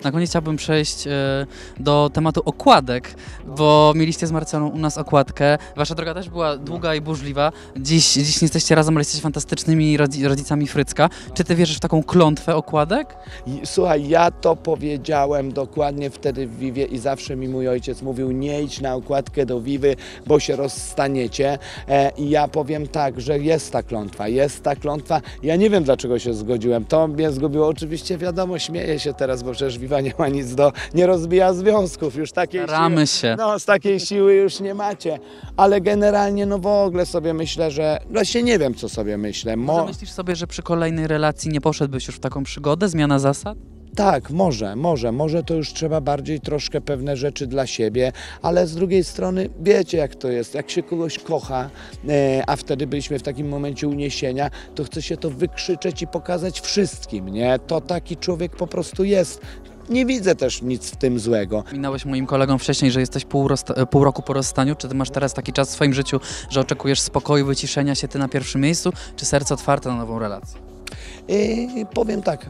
Na koniec chciałbym przejść do tematu okładek, bo mieliście z Marcelą u nas okładkę. Wasza droga też była długa i burzliwa. Dziś nie jesteście razem, ale jesteście fantastycznymi rodzicami Frycka. Czy ty wierzysz w taką klątwę okładek? Słuchaj, ja to powiedziałem dokładnie wtedy w Vivie i zawsze mi mój ojciec mówił: nie idź na okładkę do Vivy, bo się rozstaniecie. I ja powiem tak, że jest ta klątwa, jest ta klątwa. Ja nie wiem, dlaczego się zgodziłem. To mnie zgubiło. Oczywiście wiadomo, śmieję się teraz, bo przecież Viva nie ma nic nie rozbija związków. Już takiej Staramy siły, się. No, z takiej siły już nie macie. Ale generalnie, no w ogóle sobie myślę, że właśnie nie wiem, co sobie myślę. Może myślisz sobie, że przy kolejnej relacji nie poszedłbyś już w taką przygodę, zmiana zasad? Tak, może to już trzeba bardziej troszkę pewne rzeczy dla siebie, ale z drugiej strony wiecie, jak to jest, jak się kogoś kocha, a wtedy byliśmy w takim momencie uniesienia, to chce się to wykrzyczeć i pokazać wszystkim, nie? To taki człowiek po prostu jest. Nie widzę też nic w tym złego. Minąłeś moim kolegom wcześniej, że jesteś pół roku po rozstaniu. Czy ty masz teraz taki czas w swoim życiu, że oczekujesz spokoju, wyciszenia się, ty na pierwszym miejscu, czy serce otwarte na nową relację? Powiem tak.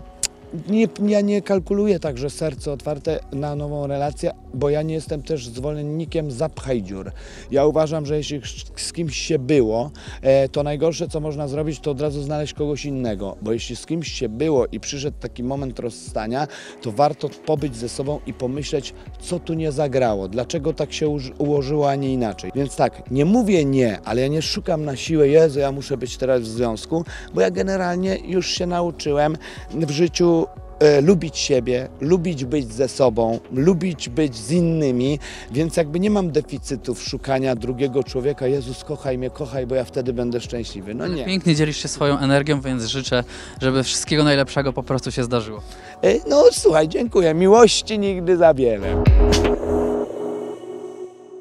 Ja nie kalkuluję tak, że serce otwarte na nową relację, bo ja nie jestem też zwolennikiem zapchaj dziur. Ja uważam, że jeśli z kimś się było, to najgorsze, co można zrobić, to od razu znaleźć kogoś innego, bo jeśli z kimś się było i przyszedł taki moment rozstania, to warto pobyć ze sobą i pomyśleć, co tu nie zagrało, dlaczego tak się ułożyło, a nie inaczej. Więc tak, nie mówię nie, ale ja nie szukam na siłę: Jezu, ja muszę być teraz w związku, bo ja generalnie już się nauczyłem w życiu lubić siebie, lubić być ze sobą, lubić być z innymi, więc jakby nie mam deficytów szukania drugiego człowieka: Jezus, kochaj mnie, kochaj, bo ja wtedy będę szczęśliwy. No nie. Pięknie dzielisz się swoją energią, więc życzę, żeby wszystkiego najlepszego po prostu się zdarzyło. No słuchaj, dziękuję. Miłości nigdy za wiele.